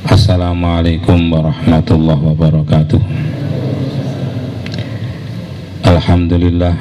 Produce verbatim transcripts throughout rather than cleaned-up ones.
Assalamualaikum warahmatullahi wabarakatuh. Alhamdulillah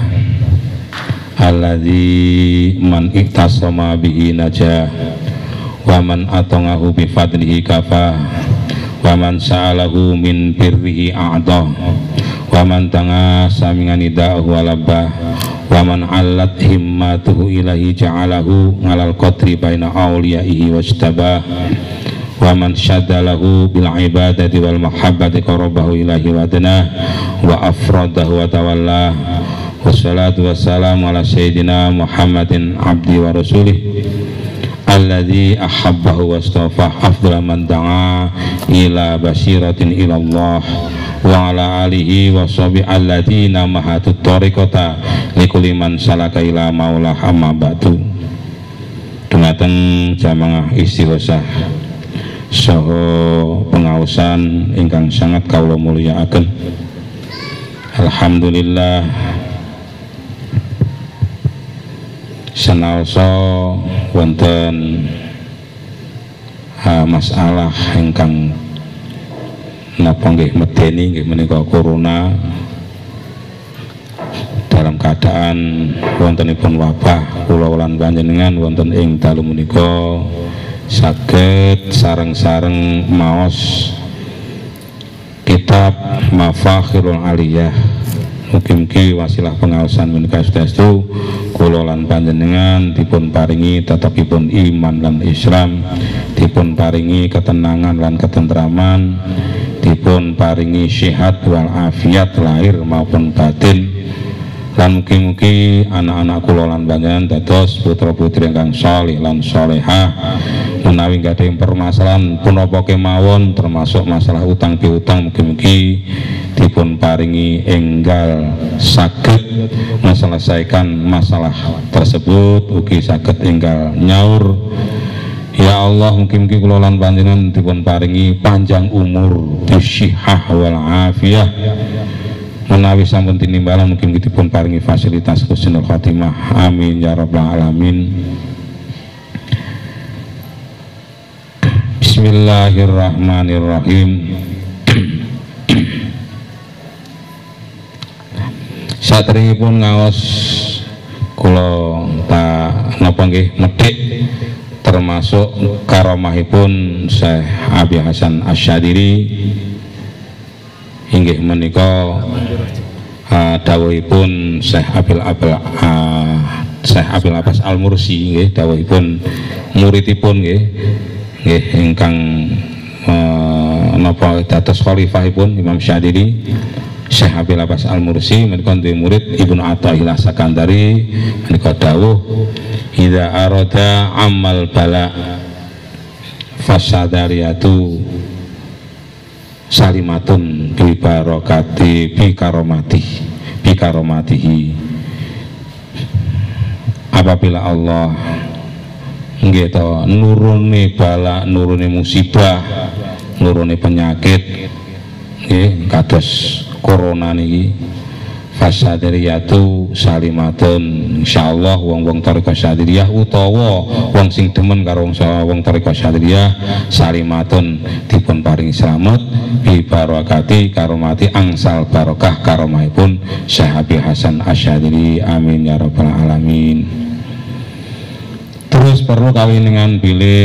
alladzi man iktasama bihi najah wa man atangahu bi fadlihi kafah wa man sa'alahu min birrihi a'dah wa man tangasa min nidahu walabah wa man allat himmatuhu ilahi ja'alahu ngalal qadri baina awliyaihi wastabah wa man syadalahu bil ibadati wal mahabbati qarabahu ilahi wadana wa afradahu wa tawallah. Wassalatu wassalamu ala sayyidina Muhammadin abdi wa rasulih alladzi ahabbahu wastafah afdala man da'a ila basiratin ilallah wa ala alihi wa sahbihi alladzina mahatut tariqata likulli man salaka ila maulah amma ba'du. Dumateng jamaah istighosah saha pengaosan ingkang sangat kawula mulyakaken. Alhamdulillah senaosa wonten uh, masalah ingkang napa nggih medeni nggih menika corona dalam keadaan wontenipun wabah kula lan panjenengan wonten ing dalu menika saged sareng-sareng maos kitab Mafakhirul Aliyah. Mugi-mugi wasilah pengaosan menika sedastu kula lan panjenengan dipun paringi tetepipun iman lan Islam, dipun paringi ketenangan lan ketentraman, dipun paringi sehat wal afiat lahir maupun batin, lan mugi-mugi anak-anak kula lan panjenengan dados putra-putri ingkang shalih lan shalihah menawi gadhah permasalahan punapa kemawon termasuk masalah utang piutang, mugi-mugi dipun paringi enggal saged menyelesaikan masalah tersebut, ugi saged enggal nyaur. Ya Allah, mugi-mugi kula lan panjenengan dipun paringi panjang umur, bisyihah wal afiyah. Menawi sampun tinimbalan mugi-mugi dipun paringi fasilitas husnul khotimah. Amin ya rabbal alamin. Bismillahirrahmanirrahim. Satripun ngaos kula tak napa nggih medhik termasuk karomahipun Syekh Abi Hasan Asyadili inggih menika uh, dawuhipun Syekh Abil Abil uh, Syekh Abil Abbas Al-Mursi nggih dawuhipun muridipun nggih nggih ingkang uh, napa dados khalifahipun Imam Syadili Syekh Abil Abbas Al-Mursi menika duwe murid Ibnu Athaillah Sakandari menika dawuh idza arada amal bala fasadariyatu salimatun bi barakati bi karomati bi karomatihi. Apabila Allah nggih to nurune bala nurune musibah nurune penyakit nggih kados corona niki fasadariyatu salimatun, insyaallah wong-wong thariqah Syadziliyah utawa wong sing demen karo wong thariqah Syadziliyah salimatun dipun paringi slamet bi barakati karomati angsal barokah karomahipun Syekh Abi Hasan Asyadzili. Amin ya rabbal alamin. Terus perlu kawiningan bilih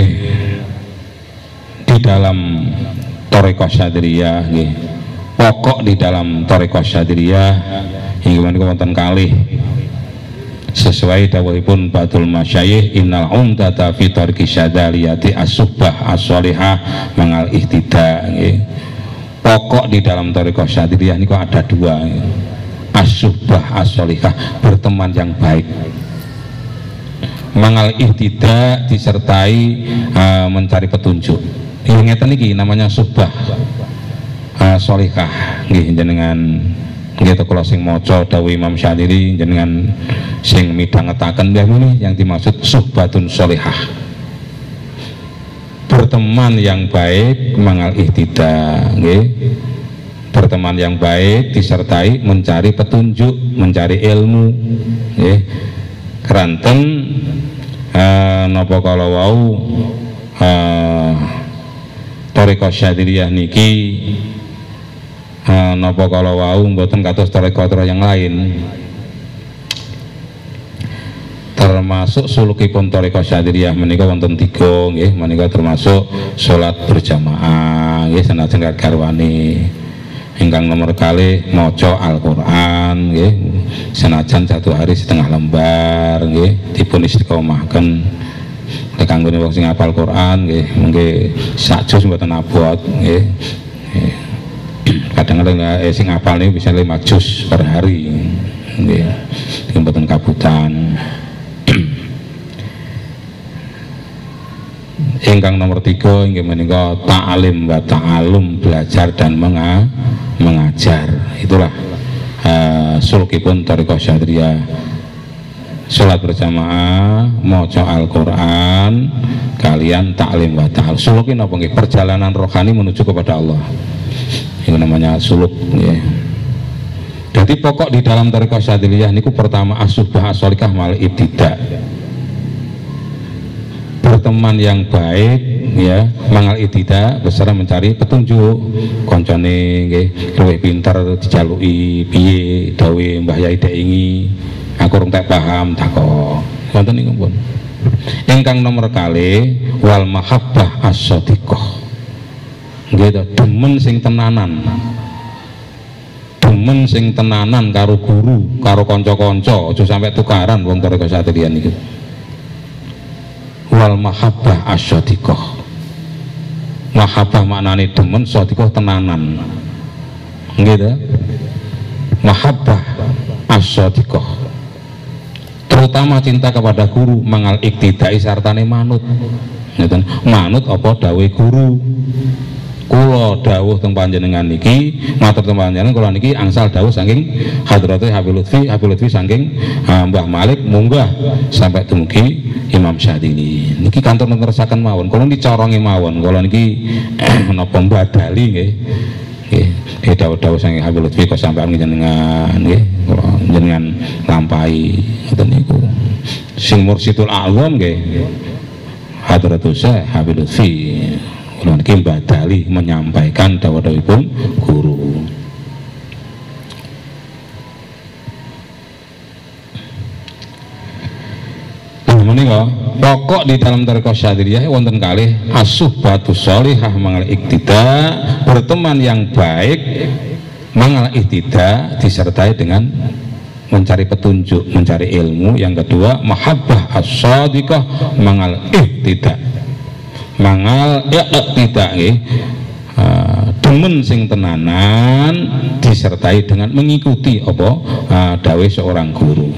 di dalam thariqah Syadziliyah nggih. Pokok di dalam thariqah Syadziliyah inggih menika wonten kalih sesuai dawuhipun Ba'dul Masyayikh innal umdata fi thariqi Syadziliyati as-subah as-shalihah mangal ihtida nggih. Pokok di dalam thariqah Syadziliyah niku ada dua, as-subah as-shalihah, berteman yang baik, mangal ihtida disertai uh, mencari petunjuk. Ini ngeten iki namanya subah Uh, sholihah nggih jenengan nggih kula sing maca dawuh Imam Syadzili jenengan sing midhangetaken nggih muni yang dimaksud suhbatun sholihah, berteman yang baik mangal ihtida nggih, berteman yang baik disertai mencari petunjuk, mencari ilmu nggih. Keranten uh, napa kala wau uh, Thariqah Syadziliyah niki uh, napa kala wau mboten kados thariqah yang lain. Termasuk sulukipun Thariqah Syadziliyah menika wonten tiga nggih, menika termasuk salat berjamaah nggih senajan garwane. Ingkang nomor kalih maca Al-Qur'an nggih, senajan satu hari setengah lembar nggih, dipun istiqomahken. Nek kanggone wong sing hafal Qur'an nggih, mengke sak juz mboten abot nggih. Kadang-kadang eh, sing hafal niku bisa lima juz per hari nggih. Mboten kabutan. Ingkang nomor tiga inggih menika ta'lim wa ta'alum, belajar dan menga mengajar. Itulah uh, sulukipun Thariqah Syadziliyah. Salat berjamaah, maca Al-Qur'an, kalian ta'lim wa ta'alum. Suluk ini apa nggih? Perjalanan rohani menuju kepada Allah. Itu namanya suluk nggih. Jadi pokok di dalam Thariqah Syadziliyah niku pertama as-suhbah as-shalikah mal ibtida. Berteman yang baik ya, mangal ibtida beserta mencari petunjuk. Koncone nggih luwih pinter dijaluki piye dawe Mbah Yai deingi, aku rung tak paham takok. Wonten niku pun. Ingkang nomor kalih wal mahabbah as-shadiqah. Nggih to, demen sing tenanan. Demen sing tenanan karo guru, karo kanca-kanca, aja sampai tukaran wong Thariqah Syadziliyah niku. Wal mahabbah as-shadiqah. Mahabbah maknane demen, shadiqah tenanan. Nggih to? Mahabbah as-shadiqah. Terutama cinta kepada guru, mangal iktidai sartane manut. Ngeten, manut apa dawuh guru. Kula dawuh teng panjenengan niki, matur teng panjenengan kula niki angsal dawuh saking Hadratus Habib Lutfi, Habib Lutfi saking uh, Mbah Malik munggah sampai dumugi Imam Syadzili. Niki kantor netesaken mawon, kula dicorongi mawon, kula niki napa mbadali nggih. Nggih, nggih dawuh-dawuh saking Habib Lutfi kok sampean jenengan nggih, kula jenengan lampahi ngoten niku. Sing Mursyidul A'zam nggih Hadratus Habib Lutfi. Niki badali menyampaikan dawuh-dawuhipun guru. Nah, menika pokok di dalam Thariqah Syadziliyah wonten kalih as-suhbatus shalihah mangal iktida, berteman yang baik mangal iktida disertai dengan mencari petunjuk, mencari ilmu. Yang kedua mahabbah as-shadiqah mangal iktida. Mangal ya tidak nggih uh, demen sing tenanan disertai dengan mengikuti apa uh, dawuh seorang guru.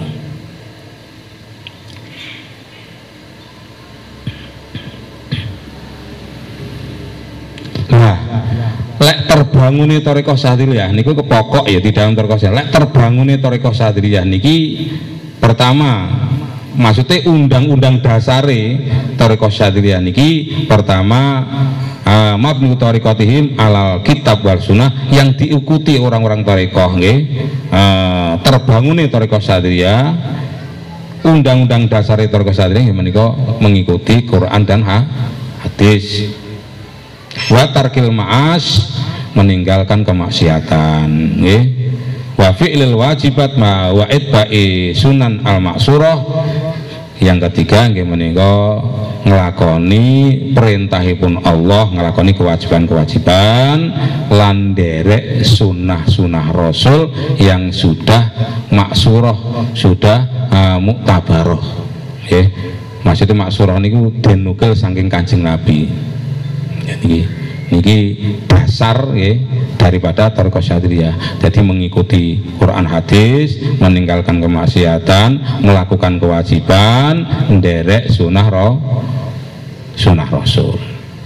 Nah, lek terbangune Thariqah Syadziliyah niku kepokok ya di dalam Thariqah Syadziliyah. Lek terbangune Thariqah Syadziliyah niki pertama maksudnya undang-undang dasare Thariqah Syadziliyah niki pertama uh, mabnu thariqatihim alal kitab wal sunnah, yang diikuti orang-orang thariqah nggih. Uh, terbangunnya Thariqah Syadziliyah, undang-undang dasare Thariqah Syadziliyah menika mengikuti Quran dan hadis. Wa tarkil ma'as, meninggalkan kemaksiatan nggih. Wa fi'lil wajibat ma wa itba'i sunan al-maksurah. Yang ketiga nggih menika nglakoni perintahipun Allah, nglakoni kewajiban-kewajiban lan nderek sunah-sunah Rasul yang sudah maksurah, sudah uh, muktabaroh nggih. Maksudnya maksurah niku dinukil saking Kanjeng Nabi. Jadi niki dasar ya daripada Thariqah Syadziliyah. Jadi mengikuti Quran hadis, meninggalkan kemaksiatan, melakukan kewajiban, nderek sunah roh, sunah Rasul.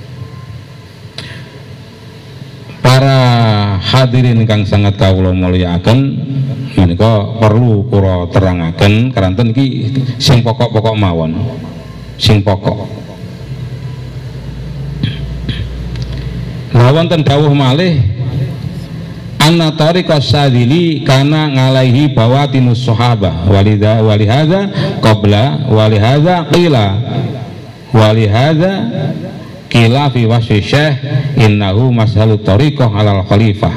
Para hadirin kang sangat kawula mulyakaken, menika perlu kula terangaken karanten iki sing pokok-pokok mawon. Sing pokok. Wonten dawuh malih anna Thariqah Syadzili kana ngalaihi bawatinus sahabah walidha walihadza qabla walihadza qila walihadza Kila fi wasfi syekh innahu mashalut tariqah alal khalifah.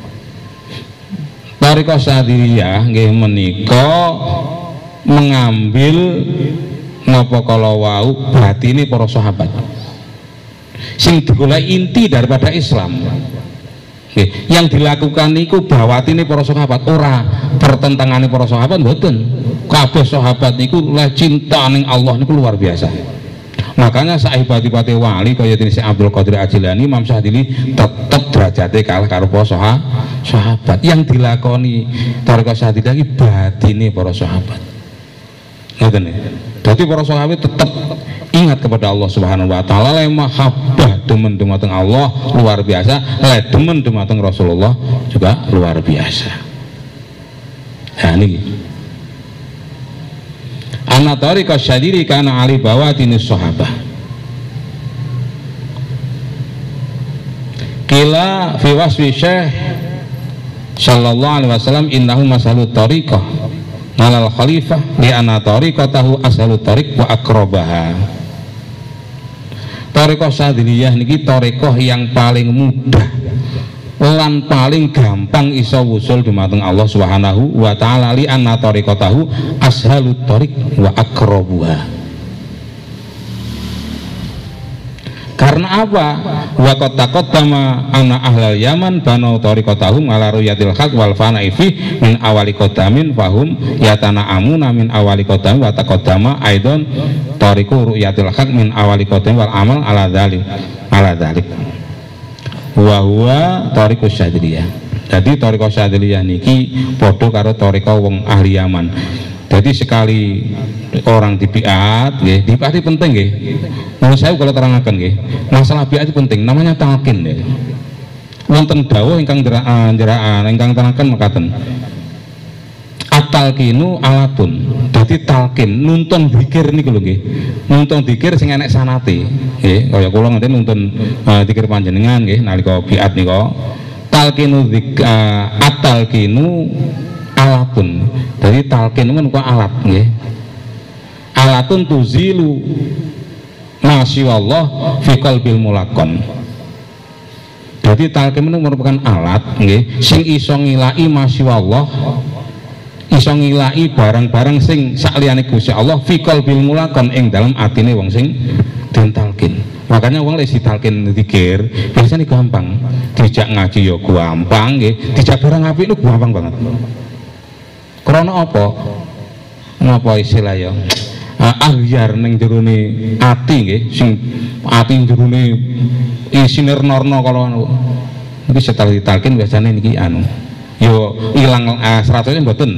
Tariqah Syadziliyah nggih menika mengambil napa kala wau batine para sahabat. Sing digoleki inti daripada Islam. Nggih, yang dilakukan niku bawatine para sahabat, ora pertentangane para sahabat mboten. Kabeh sahabat niku le cinta ning Allah niku luar biasa. Makanya sahibat-hibate wali kaya dene Syekh Abdul Qadir Ajilani, Imam Syadzili tetep derajate kalah karo para sahabat. Yang dilakoni Tariqah Syadziliyah iki batine para sahabat. Ngoten nggih. Dadi para sahabat tetep ingat kepada Allah Subhanahu wa taala, le mahabbah demen dumateng Allah luar biasa, le demen dumateng Rasulullah juga luar biasa. Nah niki Anna tariqah syadiri kana ali bawatinis sahabah. Kila fi wasfi syekh sallallahu alaihi wasallam innahu masalut tariqah nalal khalifah li anna tariqatahu ashalut tariq wa akrabaha. Tariqah Syadziliyah niki tariqah yang paling mudah lan paling gampang iso wusul dumateng Allah Subhanahu wa taala li anna tariqatahu ashalut tariq wa akrabuha. Karena apa? Wa qad taqaddama anna ahlal Yaman banu tariqatahum ala ruyatil haq wal fana'i fi min awali qadamin fahum yatana'amuna min awali qadam wa taqaddama aidan tariqu ruyatil haq min awali qadam wal amal ala dzalik ala dzalik wa huwa tariqus Syadziliyah. Jadi tariqah Syadziliyah niki padha karo tariqah wong ahli Yaman. Jadi sekali orang di biat nggih, di biat penting nggih. Menurut saya kalau terangaken nggih, masalah biat itu penting, namanya talqin nggih. Wonten dawuh ingkang njeraan ingkang terangaken mekaten. At-talqinu alatun. Dadi talqin nuntun zikir niku lho nggih. Nuntun zikir sing enek sanate. Nggih, kaya kula ngenten nuntun uh, zikir panjenengan nggih nalika biat nika. Talqinu zik uh, at-talqinu alatun. Jadi talqin itu kan alat nggih. Alatun tuzilu masyaallah fi qalbil mulakon. Jadi talqin itu merupakan alat nggih sing iso ngilai masyaallah, iso ngilai barang-barang sing sakliyane Gusti Allah fi qalbil mulakon ing dalam atine wong sing den talqin. Makanya wong lek ditalqin zikir biasanya gampang. Dijak ngaji ya gampang nggih, dijak barang apik itu gampang banget. Karena apa? Napa istilah ya? Ahyar ning jerone ati nggih, sing ati jerone isine nerno kalau niki setelah ditalkin biasanya niki anu. Yo ilang uh, seratusnya mboten.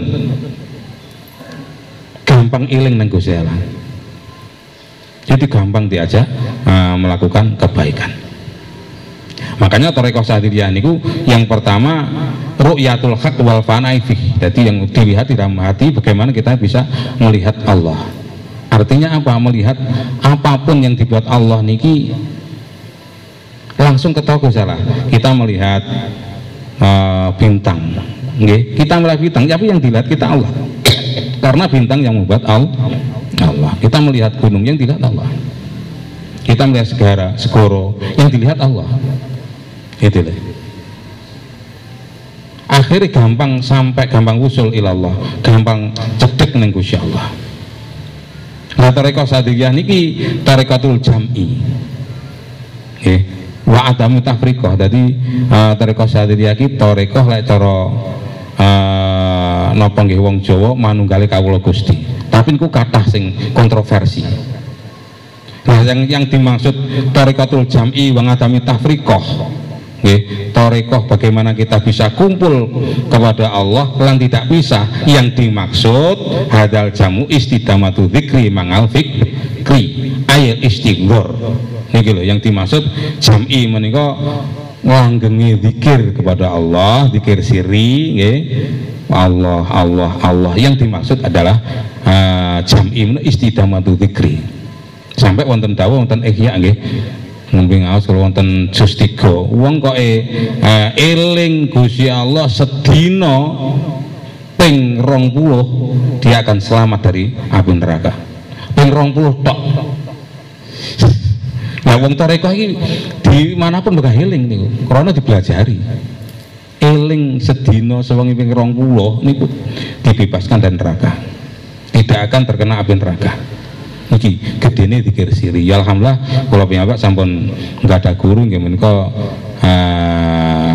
Gampang iling nang Gusti Allah. Jadi gampang diajak uh, melakukan kebaikan. Makanya tariqah Syadziliyah niku yang pertama ru'yatul haq wal fana'i fi. Jadi yang dilihat di dalam hati bagaimana kita bisa melihat Allah. Artinya apa? Melihat apapun yang dibuat Allah niki langsung ketahui salah. Kita melihat uh, bintang, nggih. Kita melihat bintang, tapi yang dilihat kita Allah. Karena bintang yang membuat Allah. Kita melihat gunung yang dilihat Allah. Kita melihat segara, segoro yang dilihat Allah. Itu lah. Akhirnya gampang sampai gampang usul ilallah, gampang cedek neng Gusti Allah. Nah tariqah Syadziliyah niki tariqatul jam'i. Nggih. Wa adamu tafriqah. Dadi uh, tariqah Syadziliyah iki tariqah lek cara uh, napa nggih wong Jawa manunggale kawula Gusti. Tapi niku kathah sing kontroversi. Nah yang yang dimaksud tariqatul jam'i wa adamu tafriqah. Nggih, tariqah bagaimana kita bisa kumpul kepada Allah lan tidak bisa. Yang dimaksud hadal jamu istidamatu dzikri mangal fikri ayat istighfar. Niki lho yang dimaksud jam'i menika nglanggenge zikir kepada Allah, zikir sirri nggih. Allah Allah Allah yang dimaksud adalah uh, jam'i menika istidamatu dzikri. Sampai wonten dawuh wonten ihya nggih. Mungkin awas kalau wonten juz tiga wong kok e uh, eling Gusti Allah sedina ping rong puluh dia akan selamat dari api neraka. Ping rong puluh tok. Nah wong toreko iki dimanapun bakal healing niku, karena dipelajari. Eling sedina sewengi ping rong puluh niku dibebaskan dari neraka. Tidak akan terkena api neraka. Niki gedene dikir siri. Ya alhamdulillah kula piyambak sampun enggak ada guru nggih menika uh,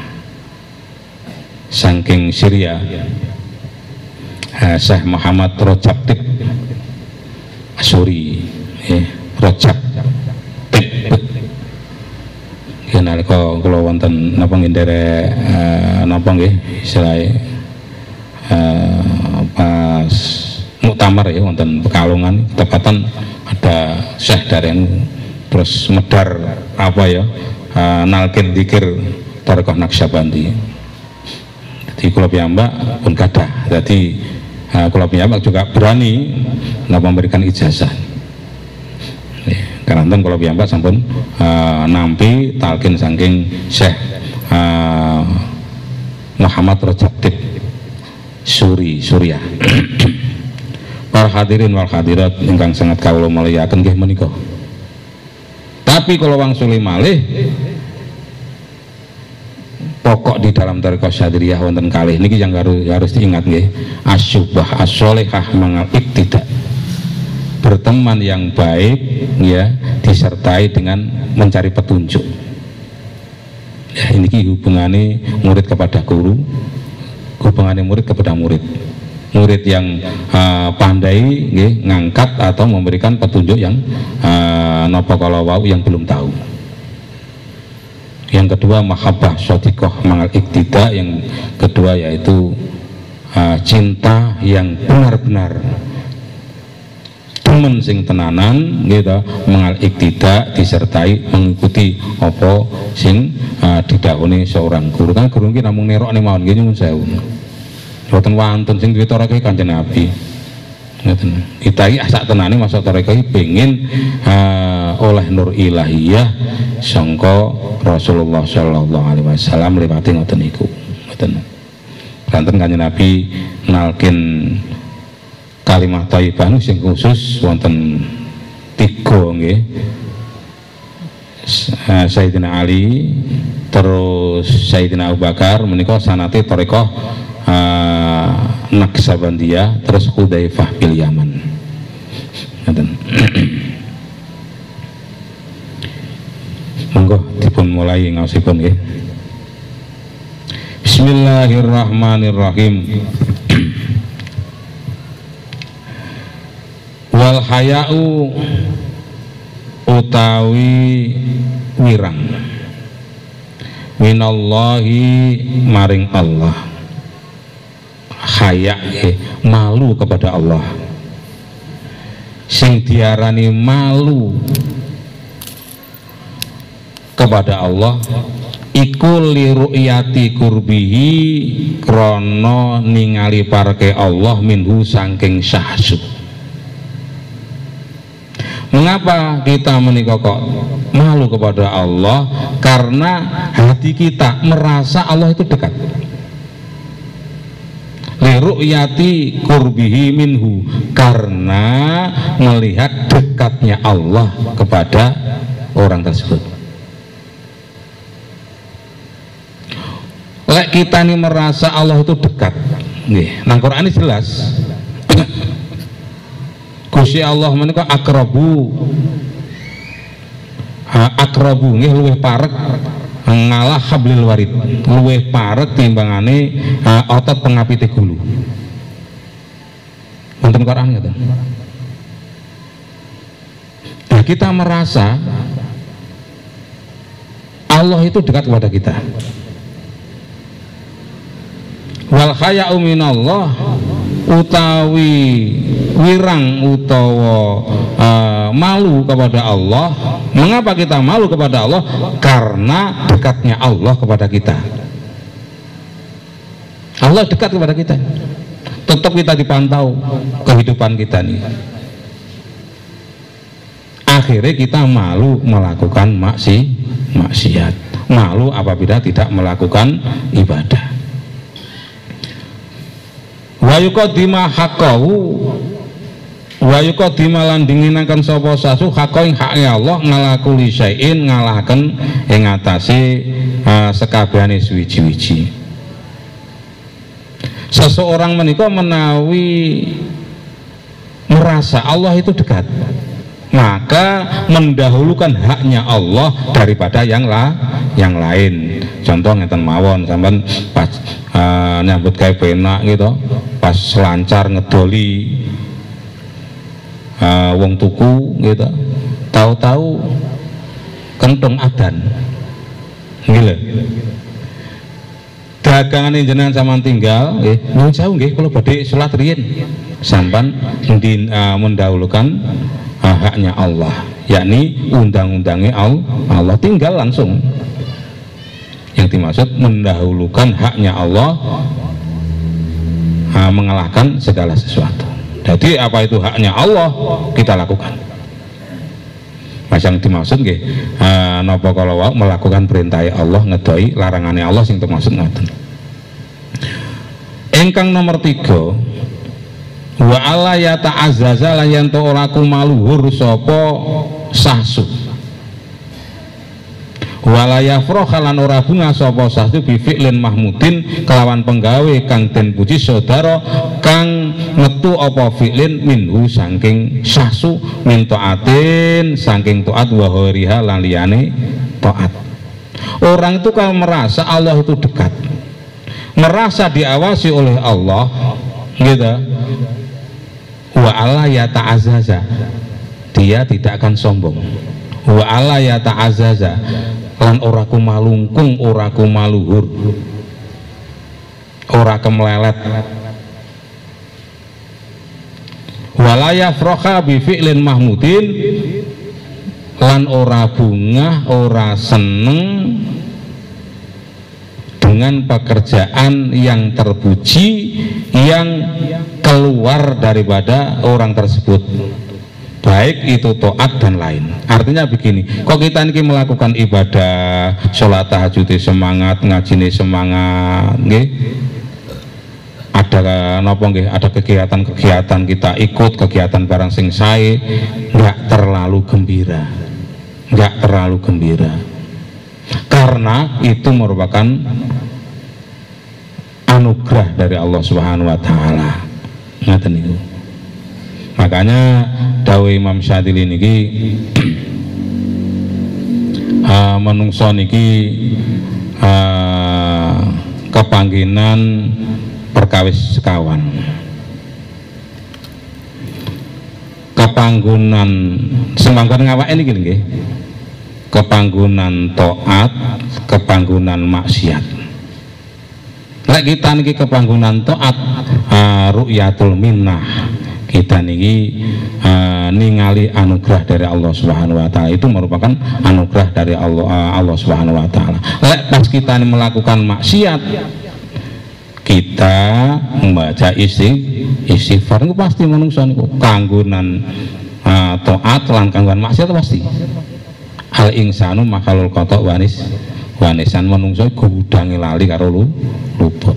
saking Syria. Uh, Syekh Muhammad Rajab Tib Asuri, eh, Rajab Tib. Ya nalika kula wonten napa nggih nderek uh, napa nggih istilahé uh, pas muktamar ya wonten Pekalongan tepatan ada Syekh dari terus medar apa ya uh, nalkin dzikir Thariqah Naqsyabandi. Jadi kula piyambak pun kadah. Jadi uh, kula piyambak juga berani memberikan ijazah. Karena enten kula piyambak sampun uh, nampi talqin saking Syekh uh, Muhammad Rajab Tib Suri Suriah. Para hadirin wal hadirat ingkang sangat kawula mulyakaken nggih menika. Tapi kalau wangsuli malih pokok di dalam Thariqah Syadziliyah wonten kalih niki yang harus harus diingat nggih. Asyubah as-sholihah mangal iktidak. Berteman yang baik ya disertai dengan mencari petunjuk. Ya ini hubungannya murid kepada guru, hubungannya murid kepada murid. Murid yang uh, pandai nggih, ngangkat atau memberikan petunjuk yang uh, napa kala wau yang belum tahu. Yang kedua mahabbah shadiqah mangal iktida, yang kedua yaitu uh, cinta yang benar-benar temen sing tenanan gitu, mangal iktida disertai mengikuti apa sing uh, didhawuhi seorang guru. Kan guru iki namung nerok mawon nggih nyuwun sewu. Boten wonten sing duwe Thariqah Kanjeng Nabi. Ngoten. Kita iki sak tenane masuk Thariqah iki pengin uh, oleh nur ilahiyah sangka Rasulullah sallallahu alaihi wasallam liwati ngoten niku. Ngoten. Kanten Kanjeng Nabi nalkin kalimat thayyibah sing khusus wonten tiga nggih. Uh, Sayyidina Ali, terus Sayyidina Abu Bakar menika sanate Thariqah Uh, Naqsyabandiyah, terus Hudzaifah bil Yaman. Monggo dipun mulai ngaosipun nggih. Bismillahirrahmanirrahim. Wal haya'u utawi wirang minallahi maring Allah. Haya eh, malu kepada Allah. Sing diarani malu kepada Allah iku li ru'yati kurbihi krana ningali parke Allah minhu saking syahsud. Mengapa kita menika kok malu kepada Allah? Karena hati kita merasa Allah itu dekat. Liru'yati kurbihi minhu, karena melihat dekatnya Allah kepada orang tersebut. Lek kita ini merasa Allah itu dekat nggih, nang Quran ini jelas Gusti Allah menika akrabu akrabu nggih luwih parek ngalah hablil warid, luwih parek timbangane uh, otot pengapite gulu. Wonten Quran ngoten. Nah, kita merasa Allah itu dekat kepada kita. Wal haya'u minallah utawi wirang utawa uh, malu kepada Allah. Mengapa kita malu kepada Allah? Karena dekatnya Allah kepada kita. Allah dekat kepada kita. Tetap kita dipantau kehidupan kita nih. Akhirnya kita malu melakukan maksi, maksiat. Malu apabila tidak melakukan ibadah. Wa yuqaddima haqqahu wa yuqaddimu lan dinginaken sapa sasu haqqa ing hake Allah ngalakuli syai'in ngalahaken ing atase uh, sekabehane suwiji-wiji. Seseorang menika menawi merasa Allah itu dekat, maka mendahulukan haknya Allah daripada yang la, yang lain. Contoh ngeten mawon, sampean pas uh, nyambut gawe penak gitu, pas lancar ngedoli uh, wong tuku gitu, tahu-tahu kentong adan, gila. Dagangan jenengan sampean tinggal, nggih, nyuwun jauh nggih, kula badhe salat riyin, sampean uh, mendahulukan uh, haknya Allah, yakni undang-undangnya Allah, tinggal langsung. Yang dimaksud mendahulukan haknya Allah uh, mengalahkan segala sesuatu. Jadi apa itu haknya Allah kita lakukan. Mas yang dimaksud nggih uh, napa kalau melakukan perintah Allah ngedoi larangannya Allah sing termaksud ngoten. Ingkang nomor tiga, wa alla ya ta'azzaza la yanto ora kumaluhur sapa sahsu. Wala yafraha lan ora bunga sapa sahsu bi fi'lin mahmudin kelawan penggawe kang den puji saudara kang metu apa fi'lin minhu saking sahsu min taatin saking taat wa horiha lan liyane taat. Orang itu kalau merasa Allah itu dekat, merasa diawasi oleh Allah gitu, wa ala ya ta'azzaza, dia tidak akan sombong. Wa ala ya ta'azzaza lan ora kumalungkung, ora kumaluhur, ora kemelelet. Wala yafraha bi fi'lin mahmudin lan ora bunga, ora seneng dengan pekerjaan yang terpuji yang keluar daripada orang tersebut, baik itu taat dan lain. Artinya begini, kok kita ini melakukan ibadah, sholat tahajud semangat, ngaji semangat, nggih, ada napa nggih, ada kegiatan-kegiatan kita ikut kegiatan barang sing sae, nggak terlalu gembira, nggak terlalu gembira, karena itu merupakan anugerah dari Allah Subhanahu Wa Taala. Ngaten niku. Makanya dawuh Imam Syadzili niki uh, menungso niki uh, kepangginan perkawis sekawan, kepanggunan semanggon ngawake niki nggih, kepanggunan taat, kepanggunan maksiat. Lek kita niki kepanggunan taat, uh, ru'yatul minnah, kita niki uh, ningali anugerah dari Allah Subhanahu Wa Taala, itu merupakan anugerah dari Allah, uh, Allah Subhanahu Wa Taala. Lek pas kita ini melakukan maksiat, kita membaca isi istighfar, itu pasti menungso niku kanggunan uh, taat lan kanggunan maksiat pasti. Al insanu makalul kotok wanis wanisan, menungso gudange lali karo lu luput.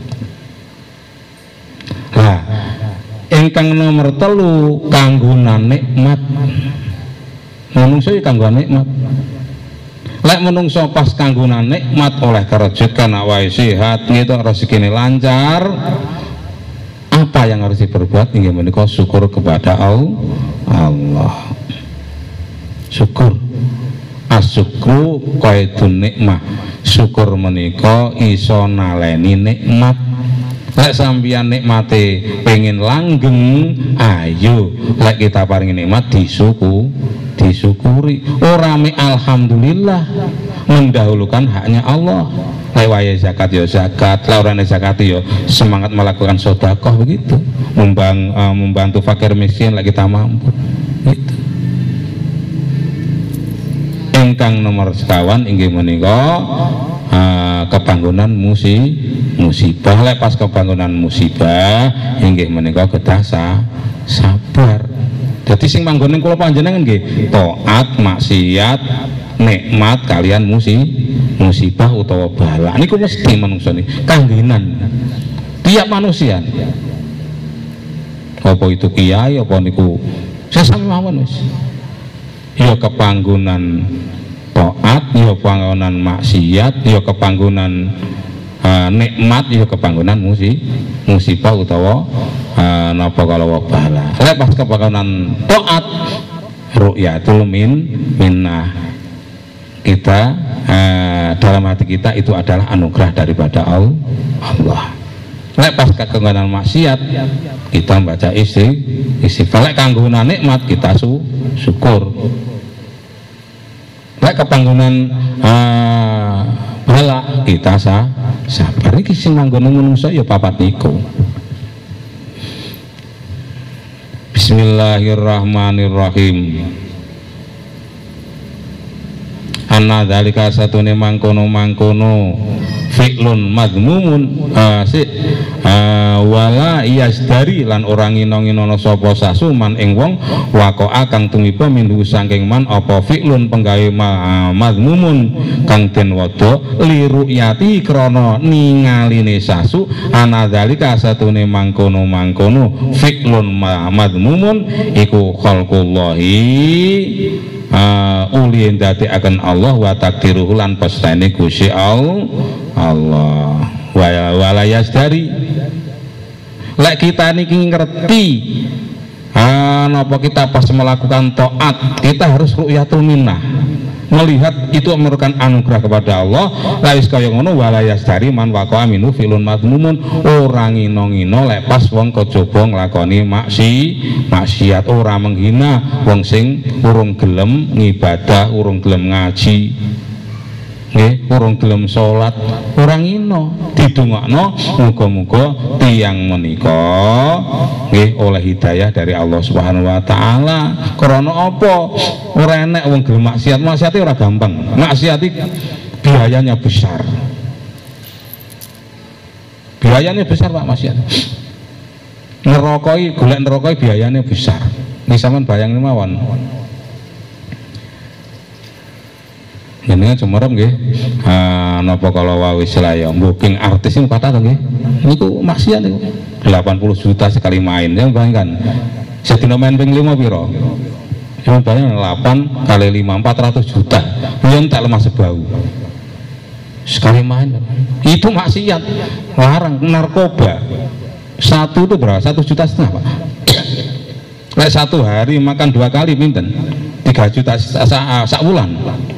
Lah ingkang nomor telu kanggunan nikmat, menungso ya kanggunan nikmat. Lek menungso pas kanggunan nikmat oleh kerejekan awake sehat gitu, rezekine lancar, apa yang harus diperbuat? Inggih menika syukur kepada Allah. Syukur, asyukru qaidun nikmah. Syukur menika iso naleni nikmat. Lek sampeyan nikmate pengen langgeng, ayo lek kita paringi nikmat disuku, disyukuri. Ora mi alhamdulillah, mendahulukan haknya Allah. Lek wayahe zakat ya zakat, lek ora zakat ya semangat melakukan sedekah begitu. Membang, uh, membantu fakir miskin lek kita mampu. Gitu. Ingkang nomor sekawan inggih menika uh, kepanggonan musi musibah. Lek pas kepanggonan musibah inggih menika kedah sa, sabar. Jadi sing manggoning kula panjenengan nggih taat, maksiat, nikmat kalian musi musibah utawa bala niku mesti manungsa niki kanggenan tiap manusia, apa itu kiai, apa niku sesami mawon wis. Ya kepanggonan taat, ya kepanggonan maksiat, ya kepanggonan uh, nikmat, ya kepanggonan musi musibah utawa uh, napa kalau bala. Lek pas kepanggonan taat ru'yatul min minnah, kita uh, dalam hati kita itu adalah anugerah daripada Allah. Lek pas kepanggonan maksiat kita membaca isi istighfar, lek kanggonan nikmat kita su, syukur. Lek kepanggonan uh, bala kita sa, sabar. Iki sing manggone manungsa ya papat niku. Bismillahirrahmanirrahim. Anna dzalika satune mangkono-mangkono fi'lun madmumun uh, si uh, wala yasdari lan orang ngino-nginono sapa sasuman ing wong waqa'a kang tumiba minhu saking man apa fi'lun penggawe ma, uh, madmumun kang den wada li ru'yati krana ningaline sasu ana dzalika satune mangkono-mangkono fi'lun ma, madmumun iku khalqullahi Uh, uli ndati akan Allah wa takdiruhu lan pastane Gusti Allah wala yasdari. Lek kita niki ngerti uh, napa kita pas melakukan taat kita harus ru'yatul minnah, melihat itu merupakan anugerah kepada Allah. Lawis kaya ngono wala yasdari man waqa minu filun madmumun, ora ngino-ngino lek pas wong kejaba nglakoni maksi maksiat, ora menghina wong sing urung gelem ngibadah, urung gelem ngaji, nggih, urung gelem salat, ora ngino. Didongakno muga-muga tiyang menika nggih oleh hidayah dari Allah Subhanahu wa taala. Karena apa? Ora enek wong gelem maksiat, maksiate ora gampang. Maksiat biayanya besar. Biayanya besar Pak maksiat. Nerokoi, golek nerokoi biayanya besar. Niki sampean bayangin mawon. Jenengan Sumerep nggih, ah, napa kalau wawis laya booking artis ini kata to nggih. Niku maksiat niku. delapan puluh juta sekali main. Yang bayangkan. Sedina main ping lima piro? Yang bayangkan delapan kali lima empat ratus juta. Yang tak lemah sebau. Sekali main. Itu maksiat. Larang narkoba. Satu itu berapa? Satu juta setengah Pak. Lek satu hari makan dua kali pinten? Tiga juta sak bulan.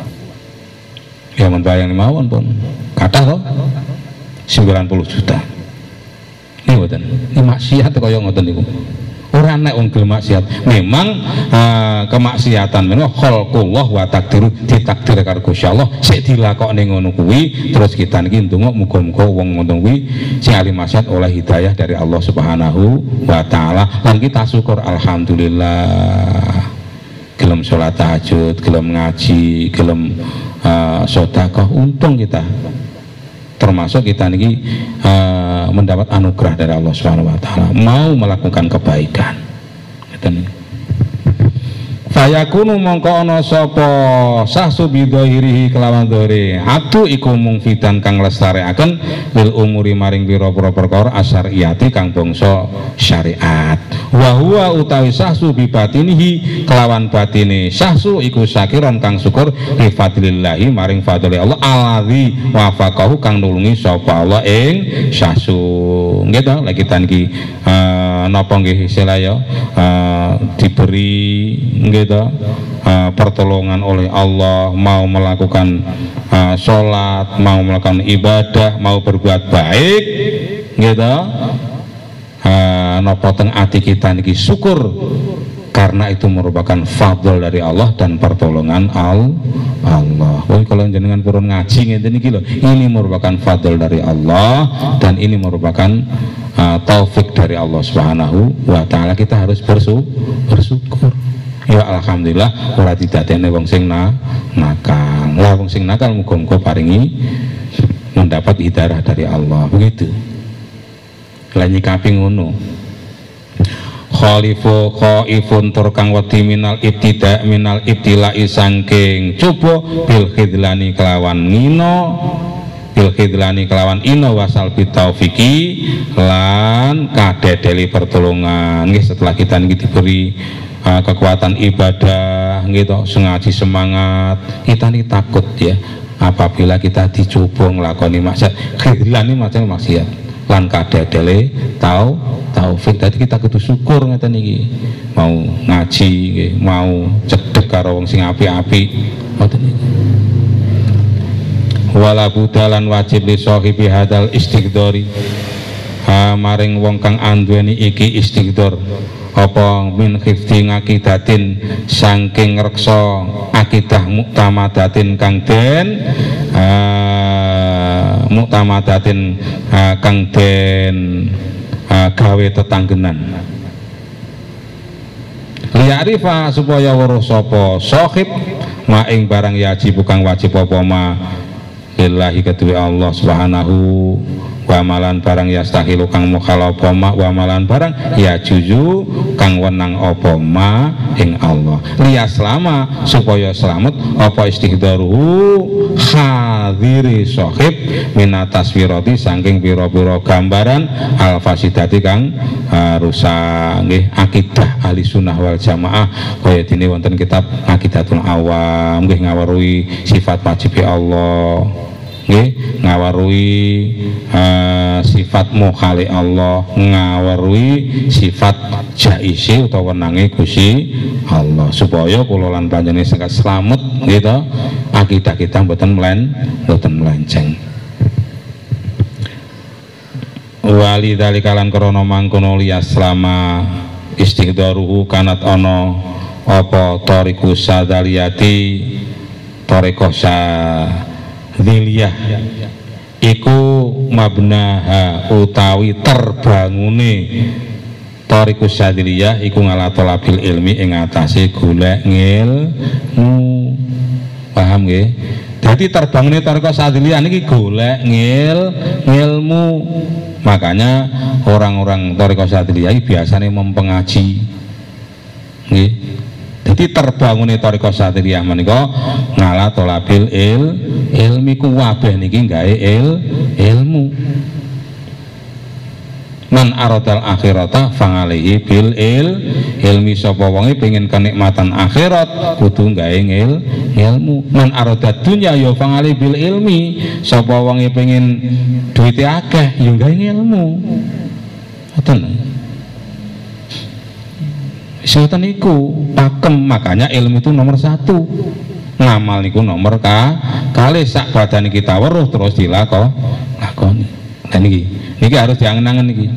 Ya membayang mawon pun kata toh sembilan puluh juta. Ini ngoten. Ini maksiat kaya ngoten niku. Ora nek wong gelem maksiat. Memang uh, kemaksiatan menika khalqullah wa takdiru, ditakdir karo Gusti Allah. Sik dilakokne ngono kuwi terus kita niki ndonga muga-muga wong ngono kuwi sing ahli maksiat oleh hidayah dari Allah Subhanahu wa taala. Lan kita syukur alhamdulillah. Gelem salat tahajud, gelem ngaji, gelem uh, sedekah, untung kita. Termasuk kita niki uh, mendapat anugerah dari Allah Subhanahu wa taala, mau melakukan kebaikan. Ngeten. Fayakunu mongko ana sapa sahsu bidhahirihi kelawan dhahire abdu iku mung fitan kang lestareaken lil umuri maring pira-pira perkara asyariyati kang bangsa syariat. Wa huwa utawi sahsu bi batinihi kelawan batine sahsu iku syakiron kang syukur li fadlillahi maring fadli Allah alladzi wafaqahu kang nulungi sapa Allah ing sahsu. Nggih to, lek kita niki uh, napa nggih istilah ya uh, diberi nggih to uh, pertolongan oleh Allah, mau melakukan uh, sholat, mau melakukan ibadah, mau berbuat baik gitu. Uh, napa teng ati kita niki syukur karena itu merupakan fadl dari Allah dan pertolongan al Allah. Oh, kalau jenengan purun ngaji ngeten iki lho, ini merupakan fadl dari Allah dan ini merupakan uh, taufik dari Allah Subhanahu wa taala. Kita harus bersu bersyukur. Ya alhamdulillah ora didadekne wong sing na, nakal. Lah wong sing nakal muga-muga paringi mendapat hidayah dari Allah. Begitu. Lah nyikapi ngono. Khalifu khaifun tur kang wedi minal ibtida minal ibtilai sangking coba bil khidlani kelawan ngino bil khidlani kelawan ino wasal bitaufiki lan kadedeli pertolongan. Nggih setelah kita niki diberi uh, kekuatan ibadah gitu, sengaji semangat. Kita ini takut ya apabila kita dicoba nglakoni maksiat, khilani macam maksiat lan kadadele tau taufik. Dadi kita kudu syukur ngeten iki. Mau ngaji nggih, mau cedhek karo wong sing apik-apik ngoten iki. Wala budalan wajib li sahibi hadal istighdari, ha maring wong kang anduweni iki istighdar apa min khifti ngakidatin saking reksa akidah muktamadatin kang den uh, muktamadatin uh, kang den uh, gawe tetanggenan liyarifa supaya weruh sapa sahib ma ing barang yajib kang wajib apa ma lillahi kedua Allah subhanahu wa malan barang yastahilu kang mukhalafah ma wa malan barang ya juzu kang wenang apa ma ing Allah liya selama supaya selamat apa istihdaruhu hadiri sahib minataswirati saking pira-pira gambaran al fasidati kang uh, rusak nggih akidah ahli sunnah wal jamaah kaya dene wonten kitab Aqidatul Awam nggih ngaweruhi sifat wajib Allah nggih ngaweruhi uh, sifat mukhali Allah, ngaweruhi sifat jaisi utawa wenange Gusti Allah supaya kula lan panjenengan saged slamet gitu akidah kita mboten mlen mboten melenceng. Wali dzalika lan krana mangkono liyas selama istighdaruhu kanat ana apa tariqus sadaliyati tariqah dziliyah iku mabnaha utawi terbangune tariqus sadiliyah iku ngalatolabil ilmi ing atase golek ngilmu. Paham nggih? Jadi terbangune tariqus sadiliyah niki golek ngil ngilmu. Makanya orang-orang tariqus sadiliyah biasanya mempengaji nggih. Jadi terbangunnya tariqah satiriyah menika ngalah tolabil il ilmi kuwabeh niki gawe il ilmu. Man aradal akhirata fangalihi bil il ilmi sapa wonge pengen kenikmatan akhirat kudu gawe ngil ilmu. Man aradad dunya ya fangali bil ilmi sapa wonge pengen duwite akeh ya gawe ilmu. Ngoten. Sultan niku pakem, makanya ilmu itu nomor satu, ngamal niku nomor ka kali sak badan kita weruh terus dilakon lakoni. Dan niki niki harus diangen-angen niki.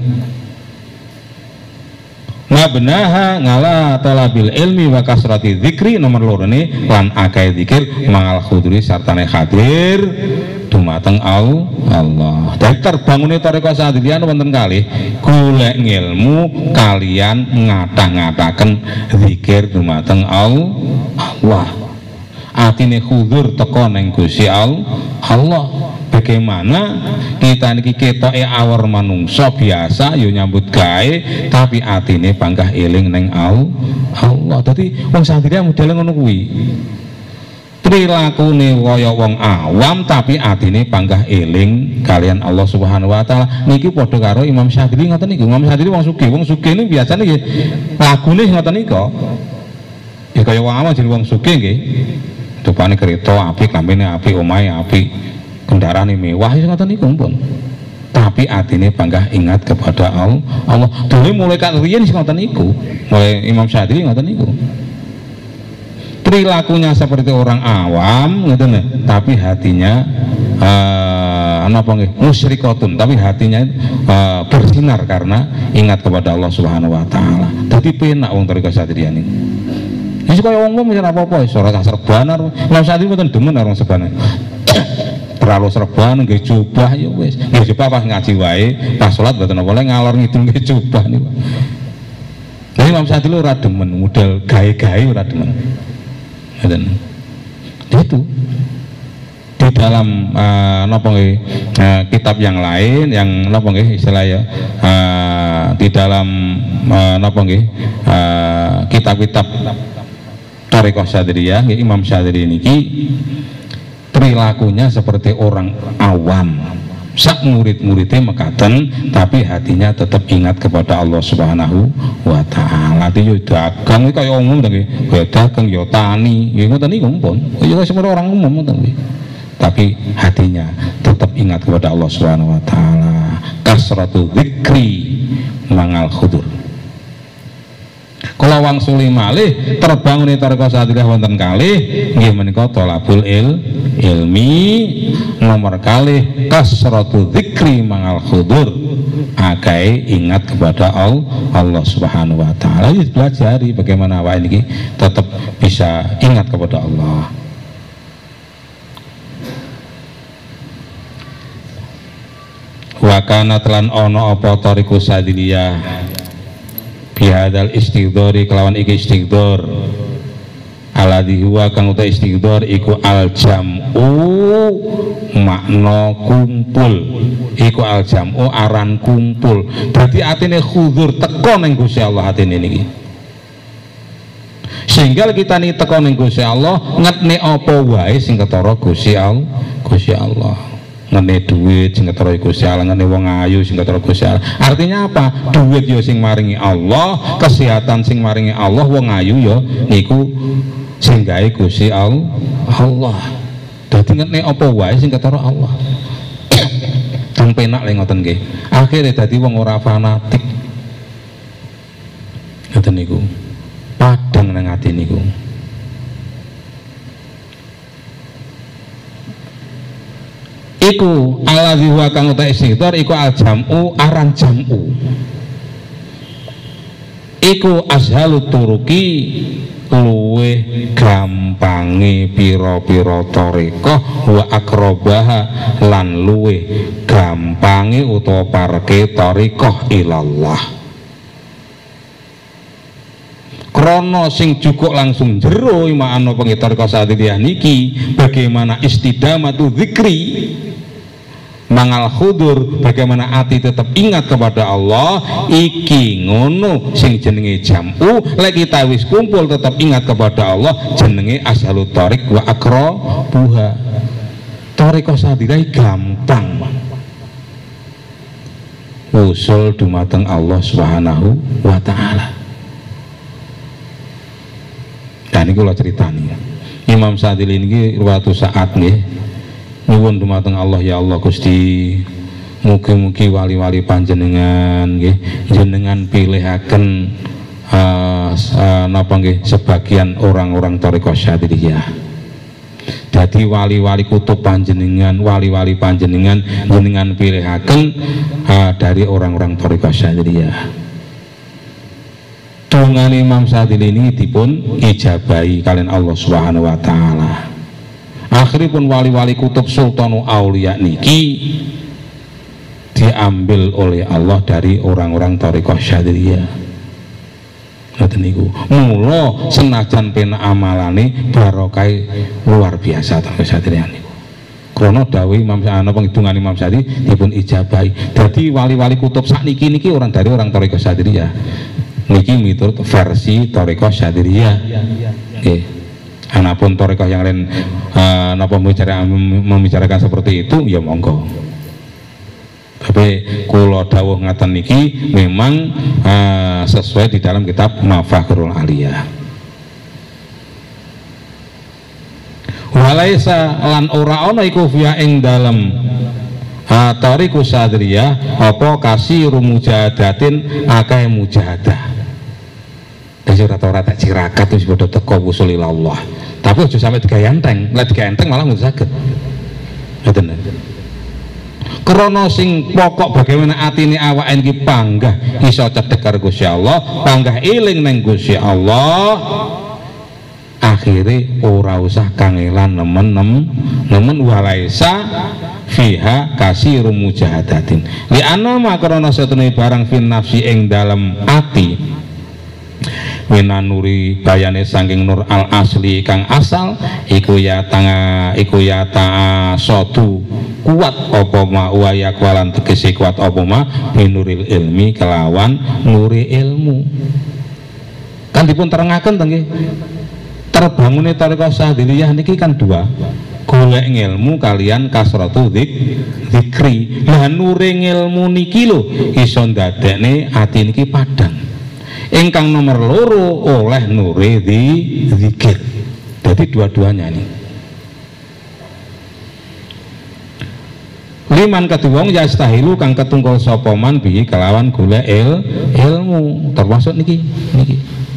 Mabnaha ngala talabil ilmi wa kasrati dzikri nomor loro ne lan akeh zikir mangal khudri sartane hadir dumateng Allah. Dari terbangunnya tariqah sadiliyah wonten kalih golek ngilmu kalian ngadah-ngadaken zikir dumateng Allah. Atine khudur teko ning Gusti Allah. Bagaimana kita niki ketoke awor manungsa biasa yo nyambut gawe tapi atine panggah eling ning Allah. Dadi wong sadiliyah modele ngono kuwi. Prilakune kaya wong awam tapi atine panggah eling kalian Allah Subhanahu wa taala. Niki padha karo Imam Syadzili ngoten niku. Imam Syadzili wong sugih, wong sugih niku biasane nggih lagune ngoten nika. Ya kaya wong awam jadi wong sugih nggih. Dupane kereta apik, lampene apik, omahe apik, kendaraane mewah wis ngoten niku pun. Tapi atine panggah ingat kepada Allah. Dene mulai kan riyen wis ngoten niku. Mulai Imam Syadzili ngoten niku. Perilakunya seperti orang awam gitu nih, tapi hatinya uh, apa nggih musyrikotun, tapi hatinya uh, bersinar karena ingat kepada Allah Subhanahu wa taala. Dadi penak wong tariqah sadiriyah niku. Wis kaya wong wong apa-apa wis ora serban, Imam Syadzili mboten demen orang serban. Terlalu serban nggih jubah ya wis. Nggih jubah pas ngaji wae, pas salat mboten apa-apa ngalor ngidul nggih jubah niku. Lah Imam Syadzili ora demen model gawe-gawe ora demen. Dan itu di dalam uh, napa nggih uh, kitab yang lain yang napa nggih istilahnya uh, di dalam uh, napa nggih uh, kitab-kitab tariqah sadiriyah Imam Syadzili niki perilakunya seperti orang awam sak murid-muridnya mekaten, tapi hatinya tetap ingat kepada Allah Subhanahu wa taala. Yo dagang iki kaya umum to nggih. Ya dagang ya tani, ya ngoten niku pun. Ya semua orang umum ngoten nggih. Tapi hatinya tetap ingat kepada Allah Subhanahu wa taala. Kasratu dzikri mangal khudur. Kula wangsuli malih terbangune Thariqah Sadiliyah wonten kalih nggih menika thalabul il ilmi, nomor kalih kasratu dzikri mangal khudur, akeh ingat kepada Allah Subhanahu wa taala. Pelajari bagaimana awake niki tetap bisa ingat kepada Allah. Wa kana lan ana apa Thariqah Sadiliyah bihadal istighdari kelawan iki istighdar alladhi huwa kang uta istighdar iku al jam'u makna kumpul, iku al jam'u aran kumpul. Dadi atine khudzur teko ning Gusti Allah atine niki, sehingga kita nih teko ning Gusti Allah ngetne apa wae sing ketara Gusti Allah. Gusti Allah ngene duit sing ketara Gusti Allah, ngene wong ayu sing ketara Gusti Allah. Artinya apa? Duit yo sing maringi Allah, kesehatan sing maringi Allah, wong ayu yo niku sing gawe Gusti Allah. Dadi ngene apa wae sing ketara Allah. Kan penak le ngoten nggih. Akhire dadi wong ora fanatik. Ngoten niku. Padang nang ati niku. Iku alladzi wa kang uta istighdar iku al jam'u aran jam'u, iku ashalut turuki luweh gampange pira-pira thariqah wa akrobaha lan luweh gampange utawa parke thariqah ilallah. Krono sing cukup langsung jero imaano pengitar Qasadiliyah niki bagaimana istidamatu dzikri mangal khudur, bagaimana hati tetap ingat kepada Allah iki ngono sing jenenge jam'u. Lek kita wis kumpul tetap ingat kepada Allah jenenge ashalut thariq wa aqrabuha. Thariqah Qasadiliyah gampang usul dumateng Allah Subhanahu wa taala. Dan ini kalau ceritanya Imam Sadili ini waktu saat nih nyuwun dumateng Allah, ya Allah Gusti mugi-mugi wali-wali panjenengan nggih jenengan pilihaken uh, uh, napa nggih sebagian orang-orang Thariqah Syadiliyah dadi wali-wali kutub panjenengan, wali-wali panjenengan jenengan pilihaken uh, dari orang-orang Thariqah Syadiliyah. Dengan Imam Sadili ini dipun ijabahi kalian Allah Subhanahu wa taala. Akhiripun wali-wali kutub sultanu aulia niki diambil oleh Allah dari orang-orang Thariqah Syadiliyah. Ngoten niku. Mula senajan pena amalane barokah luar biasa Thariqah Syadiliyah niku. Krana dawuh Imam Syana penghitungan Imam Sadili dipun ijabahi. Dadi wali-wali kutub sakniki niki orang dari orang Thariqah Syadiliyah. Niki miturut versi Thariqah Syadiliyah. Nggih. Anapun Thariqah yang lain uh, napa membicarakan, membicarakan seperti itu ya monggo. Tapi kula dawuh ngaten niki memang uh, sesuai di dalam kitab Mafakhirul Aliyah. Walaisa lan ora ana iku fiya ing dalem uh, Thariqah Syadiliyah apa kasih rumujahadatin akeh mujahadah. Dadi ora-ora tak cirakat wis padha teko wusul ila Allah. Tapi aja sampe digawe enteng, lek digawe enteng malah mboten saged. Ngoten. Krana sing pokok bagaimana atine awake iki panggah iso cedhek karo Gusti Allah, panggah eling nang Gusti Allah. Akhire ora usah kangelan nemen-nemen nemen walaisa fiha kasih rumujahadatin. Li ana makrana satune barang fin nafsi ing dalem ati winanuri bayane saking nur al asli kang asal iku ya tanga iku ya ta sodu kuat apa ma wa yakwalan tegese kuat apa ma binuril ilmi kelawan nuri ilmu. Kan dipun terangaken to nggih terbangune Thariqah Syadiliyah niki kan dua golek ngilmu kalian kasratu dik zikri. Lah nure ngilmu niki lho iso ndadekne ati niki padhang. Ingkang nomor loro oleh nure di zikir. Jadi dua-duanya ini. Liman kedua yastahilu kang ketungkol sapa man bi kelawan golek il, ilmu termasuk niki niki.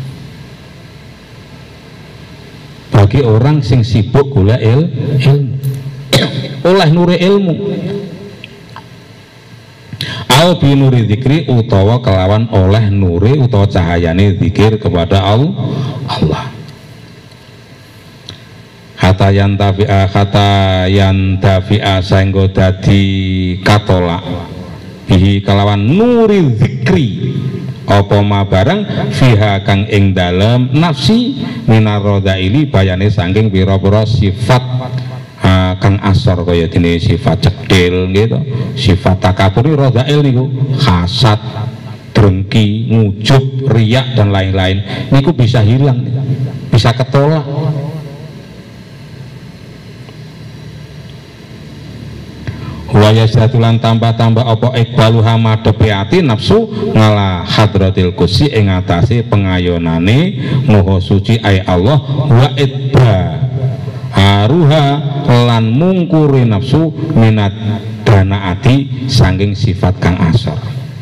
Bagi orang sing sibuk golek il, ilmu oleh nuri ilmu au bi nuri zikri utawa kelawan oleh nuri utawa cahayane zikir kepada Allah. Kata yang tafi'a kata yang tafi'a sehingga dadi katolak bihi kelawan nuri zikri apa ma barang fiha kang ing dalem nafsi minar rodhaili bayane saking pira-pira sifat uh, kang asor kaya dene sifat cekdil gitu, sifat takabur rodhail niku hasad, drengki, ngujub, riak dan lain-lain niku bisa hilang, bisa ketolak. Waya jatulan tambah-tambah apa ikbaluha madhepe ati nafsu ngala hadratil kursi ing atase pengayonane moho suci ay Allah wa idba haruha lan mungkuri nafsu minat dana ati saking sifat kang asor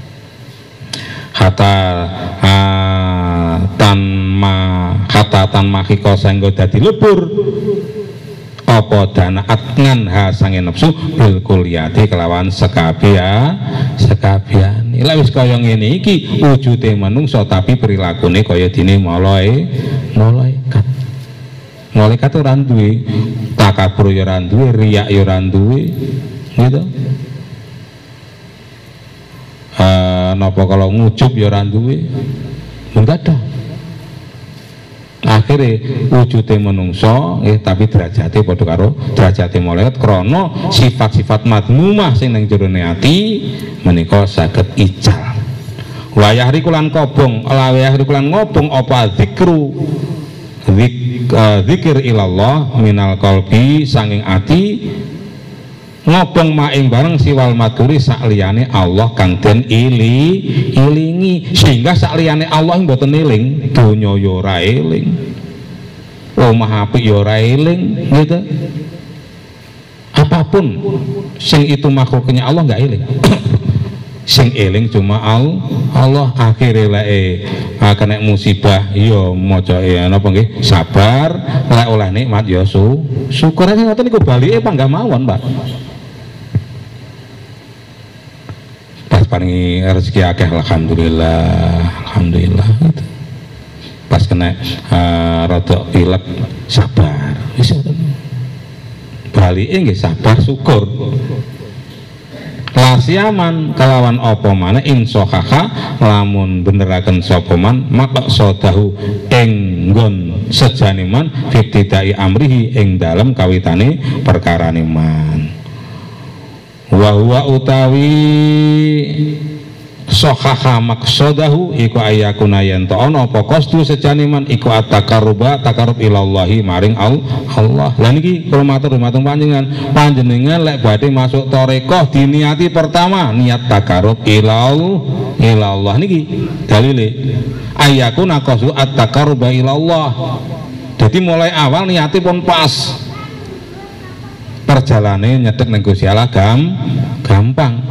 hata tanma hata tanma hiko sanggo dadi lebur apa dana atngan ha sange nafsu bil kuliati kelawan sekabia sekabiane. Lha wis kaya ngene iki wujude manungsa tapi perilakune kaya dene malae malaikat. Malaikat ora duwe takabur ya ora duwe, riya ya ora duwe gitu. Eh napa kalau ngujub ya ora duwe. Enggak ada. Akhirnya wujudnya menungso eh, tapi derajatnya padha karo derajatnya malaikat krana sifat-sifat madmumah sing ning jerone ati menika saged ical. Wayah rikulan kobong wayah rikulan ngobong apa zikru zik, uh, zikir ilallah minal qalbi sanging ati ngobong maing bareng siwal maturi sakliyane Allah kang den ili ilingi sehingga sakliyane Allah mboten eling donya ya ora eling omah apik ya ora eling gitu apapun sing itu makhluknya Allah nggak eling sing eling cuma Allah akhirnya lek kena musibah ya maca ya napa nggih sabar lek oleh nikmat ya su syukur aja ngoten niku balike panggah mawon Pak. Paringi rezeki akeh alhamdulillah alhamdulillah gitu. Pas kena uh, rada pilek sabar wis balike nggih sabar syukur lasiaman kelawan apa maneh insohaha lamun beneraken sapa man maka sodahu ing nggon sejane man fitidai amrihi ing dalem kawitane perkarane man wa huwa utawi sohaha maksodahu iku ayakuna yanto ono apa qasdu sejane man iku at-taqarruba taqarrub ilallahi maring Allah. Lah niki kula matur dumateng panjenengan panjenengan lek badhe masuk tarekah diniati pertama niat taqarrub ilal ilallah niki dalile ayakuna qasdu at-taqarruba ilallah. Jadi mulai awal niati pun pas perjalanan nyedek ning Gusti Allah gam, gampang.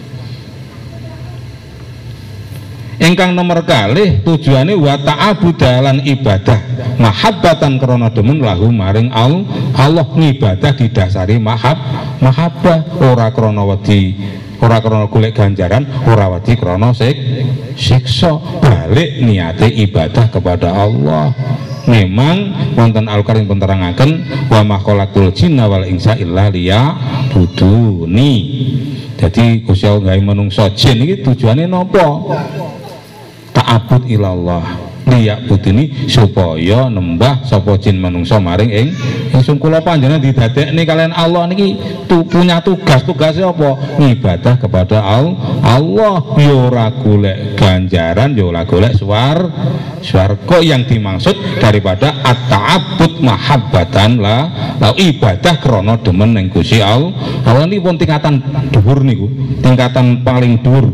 Ingkang nomor kalih tujuane wa ta'abudalan ibadah mahabbatan krana demen lahu maring Allah ngibadah didasari mahab mahabbah ora krana wedi ora krana golek ganjaran ora wedi krana sik siksa balik niate ibadah kepada Allah. Memang wonten Al-Karim pun terangaken wa ma khalaqul jinna wal insa illa liya'buduni. Jadi Gusti Allah gawe manungsa jin iki tujuane napa? Ta'abud ilallah liyak budini supaya nembah sapa jin manungsa maring ing ingsun kula panjenengan didadekne kalian Allah niki tu, punya tugas tugasnya apa ngibadah kepada Allah ya ora golek ganjaran ya ora golek swar swarga yang dimaksud daripada at-ta'abbud mahabbatan la la ibadah krana demen ning Gusti Allah Allah niki pun tingkatan dhuwur niku tingkatan paling dhuwur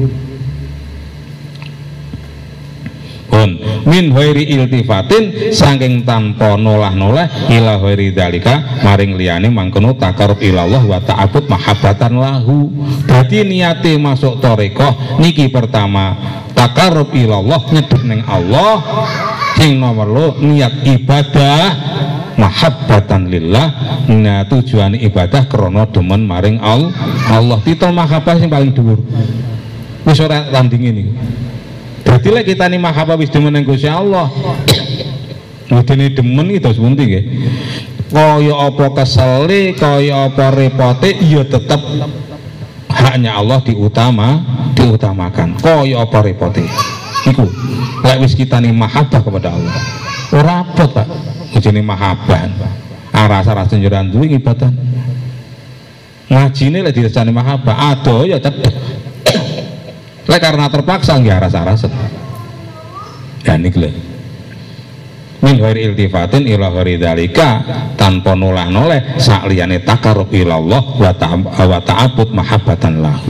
min ghairi iltifatin saking tanpa nolah-nolah ila ghairi dalika maring liyane mangkono takarub ilallah wa ta'abbud mahabbatan lahu. Dadi niate masuk tarekah niki pertama takarub ilallah nyedhek ning Allah, sing nomor loro niat ibadah mahabbatan lillah. Nah tujuan ibadah krana demen maring Allah. Allah titel mahabbah sing paling dhuwur wis ora tandinge niku. Jadi lah kita nih mahabbah wis demen nang Gusti Allah. Mudine demen iki terus pundi nggih. Kaya apa kesele, kaya apa repote ya tetep haknya Allah diutama, diutamakan. Kaya apa repote. Iku lek wis kita nih mahabbah kepada Allah. Ora abot, Pak. Mudine mahabbah. Rasa-rasa njuran duwe ibadah. Ngajine lek dirasani mahabbah, ado ya tetep. Lek karena terpaksa nggih rasa-rasa. Dan iki lho. Min ghairi iltifatin ila ghairi dzalika tanpa nolah-noleh sak liyane takarrub ilallah wa ta'abbud mahabbatan lahu.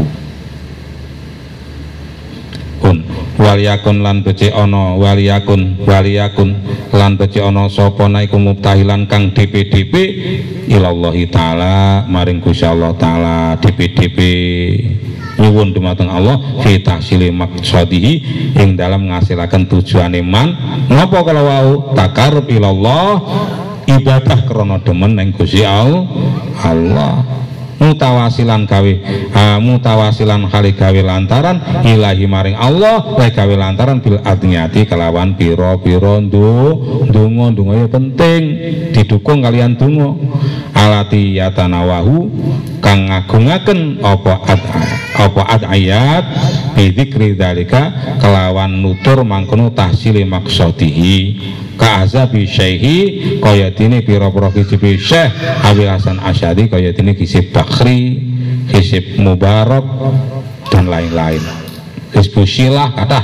Kun waliyakun lan becik ana waliyakun waliyakun lan becik ana sapa naiku mubtahilan kang D P D P ilallahi taala maring Gusti Allah taala D P D P nyuwun dumateng Allah fi tahsili maqsadihi ing dalam ngasilaken tujuane man napa kala wau takarrub ilallah ibadah krana demen ning Gusti Allah mutawasilan gawe uh, mutawasilan kali gawe lantaran ilahi maring Allah wae gawe lantaran bil adniyati kelawan pira-pira ndonga ndonga ya penting didukung kalian donga alati yatanawahu kang ngagungaken apa ad apa ad ayat bidzikri dzalika kelawan nutur mangkono tahsili maksodihi ka'azabi syaihi kaya dini pira-pira kisib Syekh Abil Hasan Asy'ari kaya dini kisib Bakhri kisib Mubarak dan lain-lain kisib Syilah kata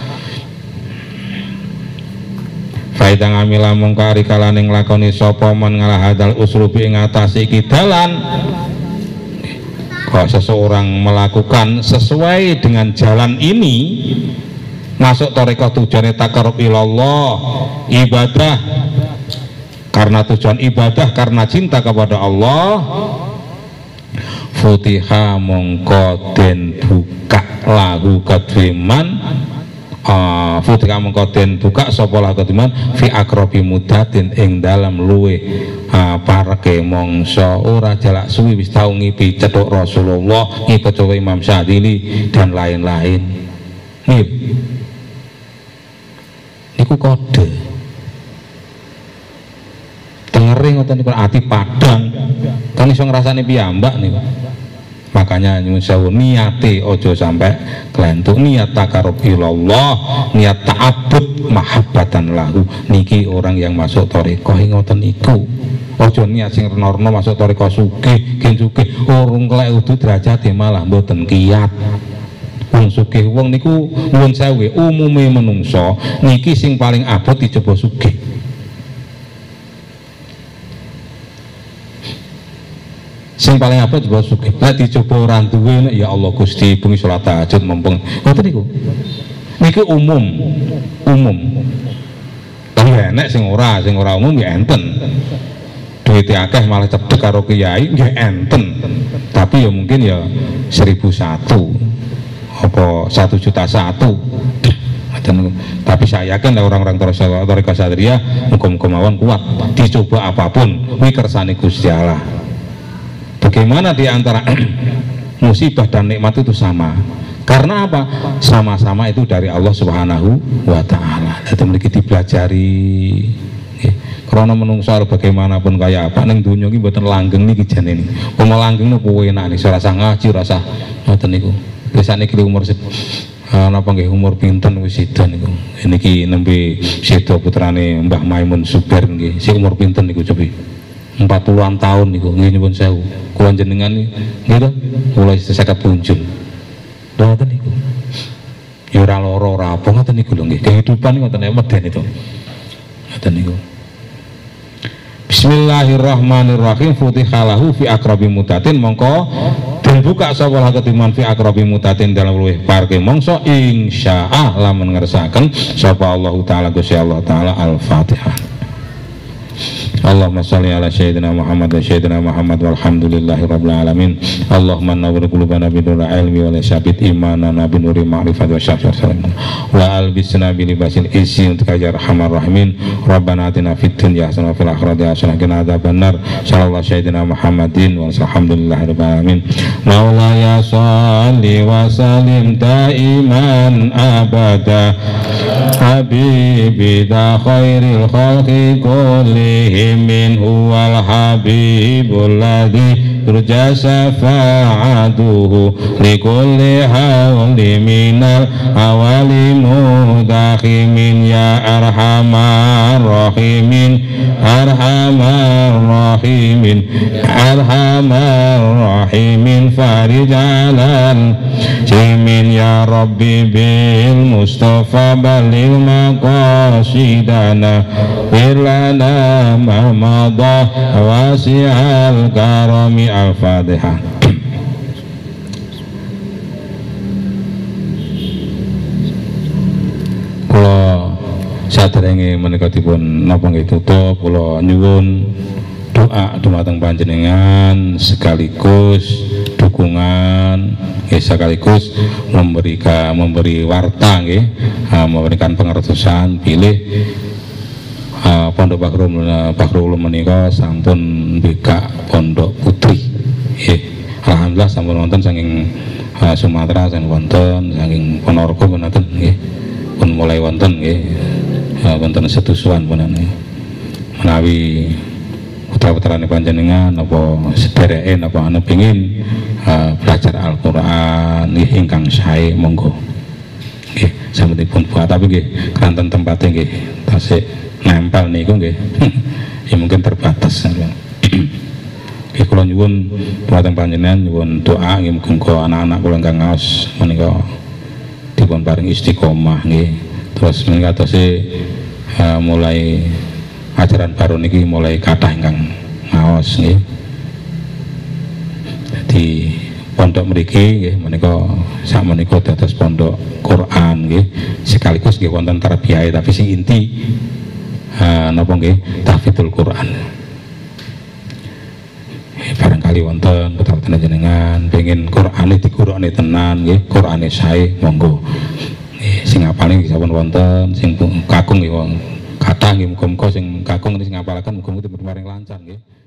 faedah ngamila mungkari kalaning lakoni sapa man ngalah hadal uslubi ing atase iki dalan kok seseorang melakukan sesuai dengan jalan ini masuk tarekah tujuannya takarrub ilallah ibadah karena tujuan ibadah karena cinta kepada Allah futiha mongko den buka lahu kadwiman uh, futiha mongko den buka sapa lahu kadwiman fi akrobi mudatin ing dalam luwe uh, pareke mongso ora jalak suwi wis tau ngipi cethuk Rasulullah ngipi cethuk Imam Syadili dan lain-lain nih niku kode tengering ngoten niku ati padang kan iso ngrasani piyambak niku makanya nyuwun sewu niate ojo sampai kelentuk niat takarrub ilallah niat ta'abbud mahabbatan lahu niki orang yang masuk thariqah ngoten niku ojo niat sing rena-rena masuk thariqah sugih gen sugih urung kelek udu derajate malah mboten kiyat wong sugih wong niku nuwun sewu umume menungso niki sing paling abot dicoba sugih sing paling abot coba sugih lek dicoba ora duwe ya Allah Gusti bengi salat tahajud mumpung ngoten niku niki umum umum tapi enek sing ora sing ora umum ya enten duwite akeh malah cedhek karo kiai nggih enten tapi ya mungkin ya seribu satu apa satu juta satu tapi saya yakin orang-orang Thariqah Syadriyah muga-muga mawon kuat dicoba apapun kuwi kersane Gusti Allah. Bagaimana di antara musibah dan nikmat itu sama karena apa? Sama-sama itu dari Allah Subhanahu wa ta'ala itu memiliki dipelajari karena menungso bagaimanapun kaya apa neng dunia ini mboten langgeng niki jane niki apa langgeng niku enak nih rasa ngaji rasa ngoten niku biasane iki umur Uh, napa nggih umur pinten wis sida niku. Niki nembe sida putrane Mbah Maimun Zubair nggih. Sik umur pinten niku cobi? empat puluhan tahun niku. Nggih nyuwun sewu. Kula jenengan nggih to mulai seket punjul. Ngoten niku. Ya ora lara ora apa ngoten niku lho nggih. Kehidupan ngoten meden itu. Ngoten niku. Bismillahirrahmanirrahim. Futihalahu fi akrabi mutatin, mongko den buka sapa ketiman fi akrabi mutatin dalam luwih parke mongso insyaallah lamun ngersakaken sapa Allah taala Gusti Allah taala. Al-Fatihah. Allahumma sholli ala sayyidina Muhammad wa sayyidina Muhammad walhamdulillahi rabbil alamin. Allahumma nawwir qulubana binuril ilmi wa sabit imanana binuri ma'rifat wa syafir salam wa albisna bi libasil izzi ya arhamar rahimin. Rabbana atina fid dunya hasanah wa fil akhirati hasanah wa qina adzabannar. Sallallahu sayyidina Muhammadin wa alhamdulillahi rabbil alamin. Maulaya sholli wa sallim daiman abada habibi da khairil khalqi kullihim min huwal habibul ladzi turja syafa'atuhu likulli hawli minal awali mudakhimin ya arhamar rahimin arhamar rahimin arhamar rahimin farijalan jimin ya rabbi bil mustafa balil maqasidana wirlana mahmadah wasi'al karami. Al-Fatihah. Kula saderenge menika dipun napa nggih tutup, kula nyuwun doa dumateng panjenengan sekaligus dukungan nggih sekaligus memberikan memberi warta nggih, memberikan pengertosan pilih Uh, Pondok Bahrul Bahrul menika sampun bika Pondok Putri. Nggih. Alhamdulillah sampun wonten saking uh, Sumatera saking wonten, saking Ponorogo wonten nggih. Pun mulai wonten nggih. Uh, wonten setusuan punan nggih. Menawi putra-putrane panjenengan apa sedereke napa ana pengin uh, belajar Al-Qur'an nggih ingkang sae monggo. Nggih, sampun buat tapi nggih kanten tempatnya nggih tasik nempel niku nggih. Ya mungkin terbatas. Nggih kula nyuwun dhumateng panjenengan nyuwun doa nggih muga anak-anak kula ingkang ngaos menika dipun paring istiqomah nggih. Terus menika terus uh, mulai ajaran baru niki mulai kathah ingkang ngaos nggih. Dadi pondok mriki nggih menika sak menika dados pondok Quran nggih. Sekaligus nggih wonten tarbiyah tapi sing inti Uh, napa nggih tahfidzul Quran. Eh, barangkali wonten putra-putra jenengan pengen Qur'ane dikurane tenan nggih, Qur'ane sae monggo. Nggih sing apane nggih sampun wonten, sing kakung nggih kathah nggih muga-muga sing kakung sing ngapalaken muga-muga dipun paring lancar nggih.